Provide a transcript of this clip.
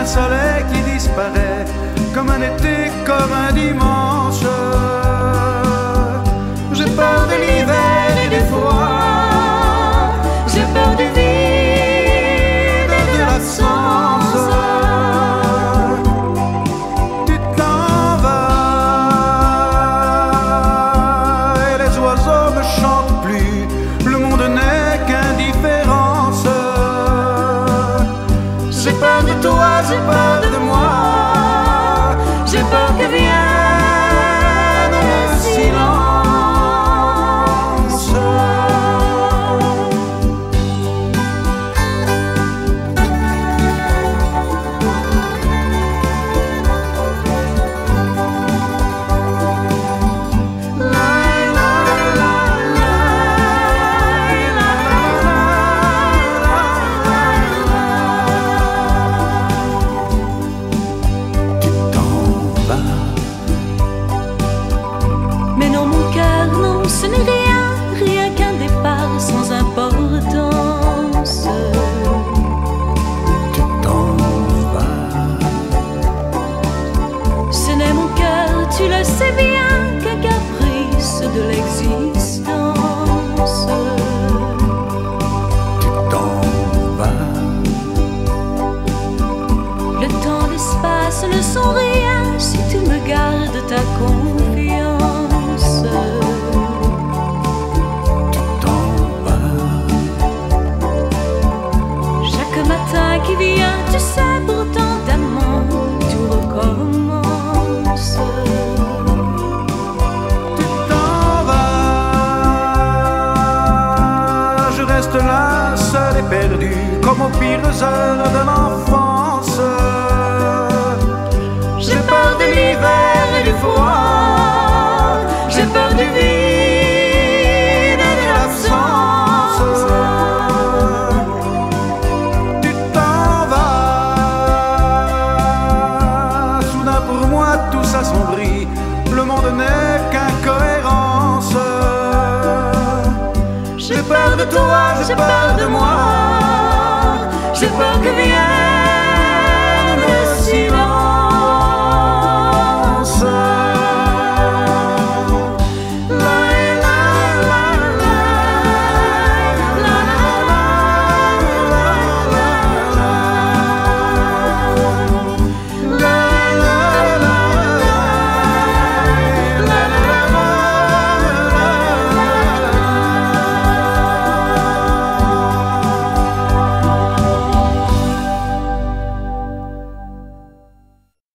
soleil qui disparaît, comme un été, comme un dimanche. J'ai peur de l'hiver et du froid, j'ai peur du vide et de l'absence. Tu t'en vas et les oiseaux ne chantent plus, le monde n'est qu'indifférence. J'ai peur de toi, j'ai peur de moi, j'ai peur que vienne le silence. Mais non, mon cœur, non, ce n'est rien, rien qu'un départ sans importance. Tu t'en vas. Ce n'est mon cœur, tu le sais bien, qu'un caprice de l'existence. Tu t'en vas. Le temps, l'espace ne sont rien si tu me gardes ta confiance. Tu t'en vas. Chaque matin qui vient, tu sais, pourtant d'amant, tout recommence. Tu t'en vas. Je reste là, seul et perdu, comme aux pires heures de l'enfance. J'ai peur de l'hiver et du froid, j'ai peur du vide et de l'absence. Tu t'en vas. Soudain pour moi tout s'assombrit, le monde n'est qu'incohérence. J'ai peur de toi, j'ai peur de moi,